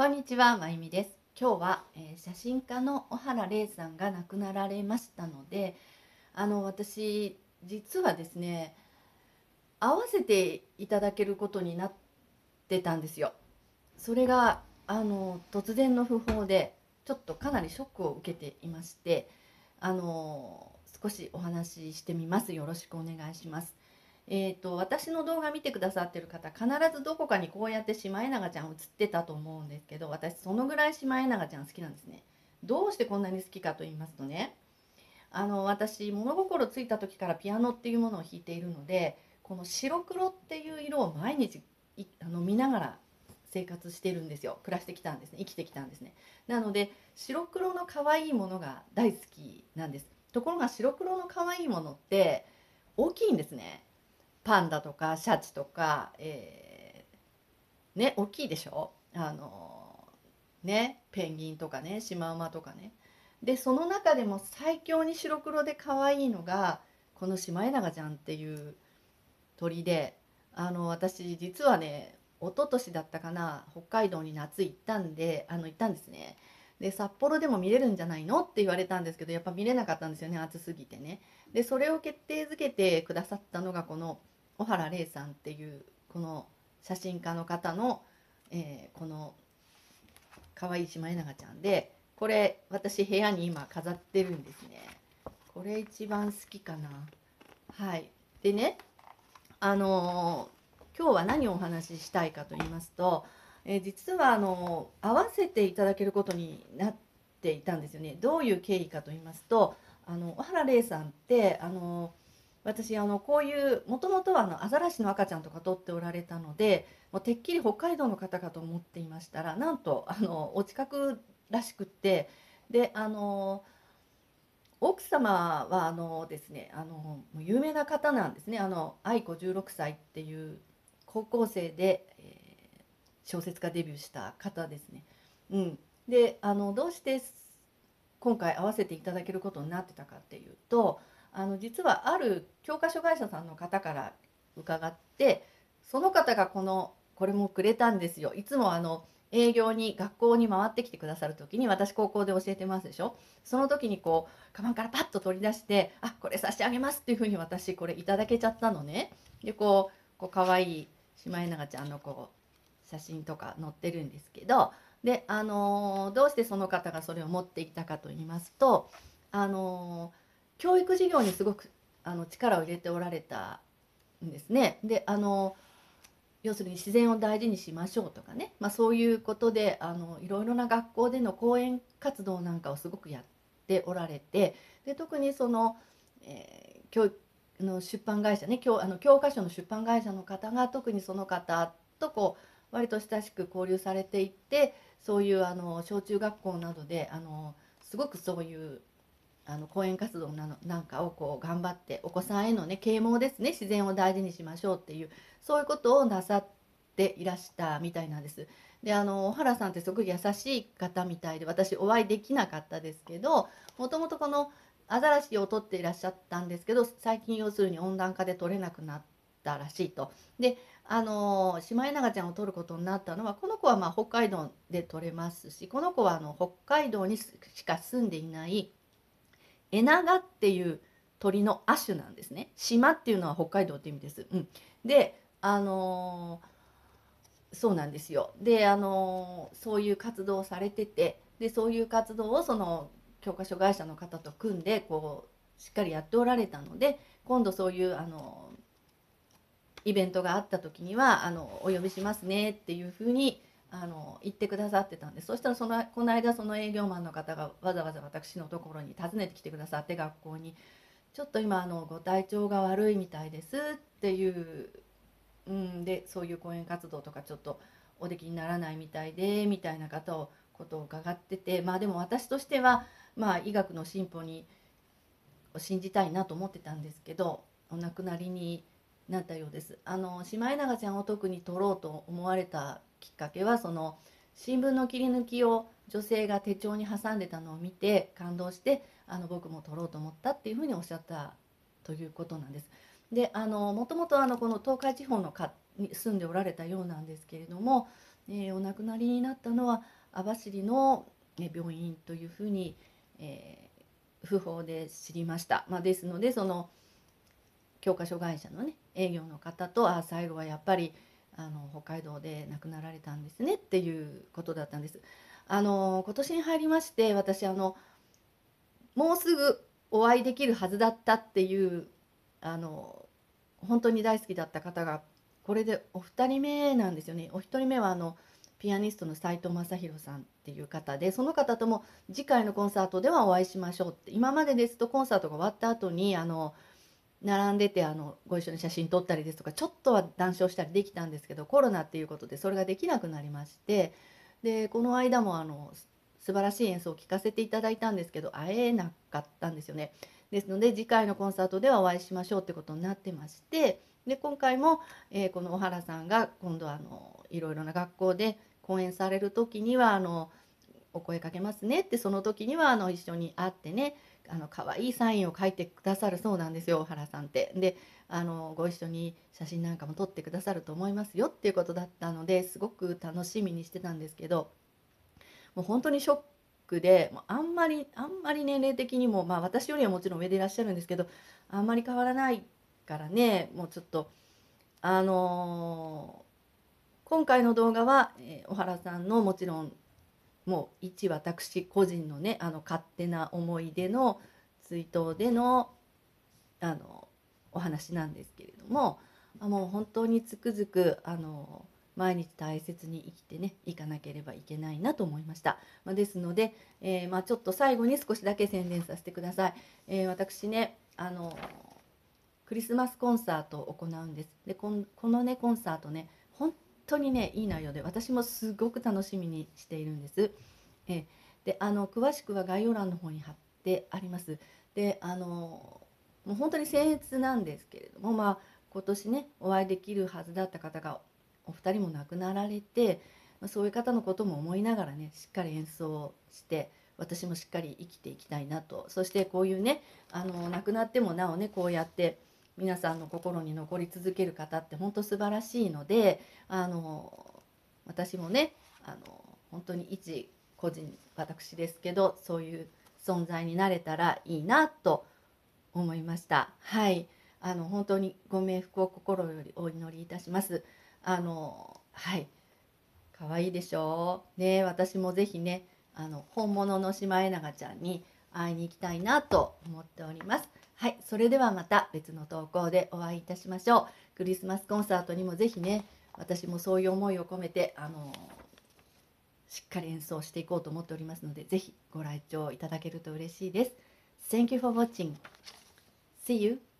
こんにちは、まゆみです。今日は、写真家の小原玲さんが亡くなられましたので、私実はですね、会わせていただけることになってたんですよ。それが突然の訃報で、ちょっとかなりショックを受けていまして、少しお話ししてみます。よろしくお願いします。私の動画見てくださってる方、必ずどこかにこうやってシマエナガちゃん映ってたと思うんですけど、私そのぐらいシマエナガちゃん好きなんですね。どうしてこんなに好きかと言いますとね、私物心ついた時からピアノっていうものを弾いているので、この白黒っていう色を毎日見ながら生活してるんですよ。暮らしてきたんですね。生きてきたんですね。なので白黒の可愛いものが大好きなんです。ところが白黒の可愛いものって大きいんですね。パンダとかシャチとか、ね、大きいでしょ。ね、ペンギンとかね、シマウマとかね。でその中でも最強に白黒で可愛いのがこのシマエナガちゃんっていう鳥で、私実はね、一昨年だったかな、北海道に夏行ったんで、行ったんですね。で札幌でも見れるんじゃないのって言われたんですけど、やっぱ見れなかったんですよね、暑すぎてね。でそれを決定づけてくださったのがこの小原玲さんっていうこの写真家の方の、この可愛いシマエナガちゃんで、これ私部屋に今飾ってるんですね。これ一番好きかな。はい。でね、今日は何をお話ししたいかと言いますと、実は会わせていただけることになっていたんですよね。どういう経緯かと言いますと、小原玲さんって私こういうもともとはアザラシの赤ちゃんとか撮っておられたので、もうてっきり北海道の方かと思っていましたら、なんとお近くらしくって、で奥様はですね、有名な方なんですね。愛子16歳っていう高校生で、小説家デビューした方ですね。うん、でどうして今回会わせていただけることになってたかっていうと、実はある教科書会社さんの方から伺って、その方がこれもくれたんですよ。いつも営業に学校に回ってきてくださる時に、私高校で教えてますでしょ。その時にこうカバンからパッと取り出して、あ、これ差し上げますっていうふうに私これいただけちゃったのね。で可愛いシマエナガちゃんの写真とか載ってるんですけど、でどうしてその方がそれを持っていたかと言いますと、あの教育事業にすごく力を入れておられたんですね。で要するに自然を大事にしましょうとかね、そういうことでいろいろな学校での講演活動なんかをすごくやっておられて、で特に教育の出版会社ね、教科書の出版会社の方が特にその方と割と親しく交流されていて、そういう小中学校などですごくそういう講演活動なんかを頑張って、お子さんへのね啓蒙ですね、自然を大事にしましょうっていう、そういうことをなさっていらしたみたいなんです。で小原さんってすごく優しい方みたいで、私お会いできなかったですけど、もともとこのアザラシを取っていらっしゃったんですけど、最近要するに温暖化で取れなくなったらしいと。でシマエナガちゃんを取ることになったのは、この子は北海道で取れますし、この子は北海道にしか住んでいないエナガっていう鳥の亜種なんですね。島っていうのは北海道って意味です。うん、でそうなんですよ。でそういう活動をされてて、でそういう活動をその教科書会社の方と組んでしっかりやっておられたので、今度そういうイベントがあった時にはお呼びしますねっていうふうに言ってくださってたんで、そしたらこの間その営業マンの方がわざわざ私のところに訪ねてきてくださって、学校にちょっと今ご体調が悪いみたいですっていう、でそういう講演活動とかちょっとおできにならないみたいでみたいなことを伺ってて、でも私としては医学の進歩を信じたいなと思ってたんですけど、お亡くなりになったようです。シマエナガちゃんを特に撮ろうと思われたきっかけは、その新聞の切り抜きを女性が手帳に挟んでたのを見て感動して、僕も撮ろうと思ったっていうふうにおっしゃったということなんです。でもともとこの東海地方に住んでおられたようなんですけれども、 お亡くなりになったのは網走の病院というふうに、訃報で知りました。ですのでその教科書会社のね営業の方と最後はやっぱり北海道で亡くなられたんですねっていうことだったんです。今年に入りまして私もうすぐお会いできるはずだったっていう本当に大好きだった方がこれでお二人目なんですよね。お一人目はピアニストの斉藤正弘さんっていう方で、その方とも次回のコンサートではお会いしましょうって、今までですとコンサートが終わった後に並んでてご一緒に写真撮ったりですとかちょっとは談笑したりできたんですけど、コロナっていうことでそれができなくなりまして、でこの間も素晴らしい演奏を聴かせていただいたんですけど会えなかったんですよね。ですので次回のコンサートではお会いしましょうってことになってまして、で今回も、この小原さんが今度いろいろな学校で講演される時にはお声かけますねって、その時には一緒に会ってね可愛いサインを書いてくださるそうなんですよ、小原さんって。でご一緒に写真なんかも撮ってくださると思いますよっていうことだったので、すごく楽しみにしてたんですけど、もう本当にショックで、もうあんまり年齢的にも、私よりはもちろん上でいらっしゃるんですけど、あんまり変わらないからね、もうちょっとあの今回の動画は、小原さんのもちろんもう一私個人のね勝手な思い出の追悼でのあのお話なんですけれども、もう本当につくづく毎日大切に生きてねいかなければいけないなと思いました。ですので、ちょっと最後に少しだけ宣伝させてください。私ねクリスマスコンサートを行うんです。でこのねコンサートね本当にねいい内容で私もすごく楽しみにしているんです。で詳しくは概要欄の方に貼ってあります。でもう本当に僭越なんですけれども、今年ねお会いできるはずだった方がお二人も亡くなられて、そういう方のことも思いながらねしっかり演奏して私もしっかり生きていきたいなと。そしてこういうね亡くなってもなおねこうやって皆さんの心に残り続ける方って本当素晴らしいので、私もね本当に一個人私ですけどそういう存在になれたらいいなと思いました。はい、本当にご冥福を心よりお祈りいたします。はい、可愛いでしょうね。私もぜひね本物のシマエナガちゃんに会いに行きたいなと思っております。はい、それではまた別の投稿でお会いいたしましょう。クリスマスコンサートにもぜひね私もそういう思いを込めてしっかり演奏していこうと思っておりますので、ぜひご来場いただけると嬉しいです。Thank you for watching. See you.